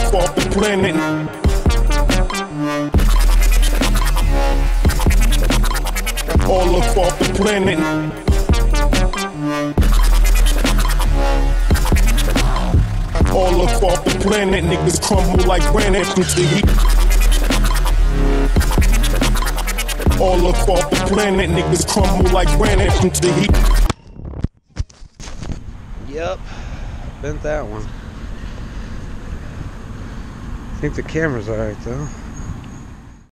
off the planet. All up off the planet. All up off the planet. Niggas crumble like granite from the heat. All up off the planet. Niggas crumble like granite from the heat. Yep, bent that one. I think the camera's alright though.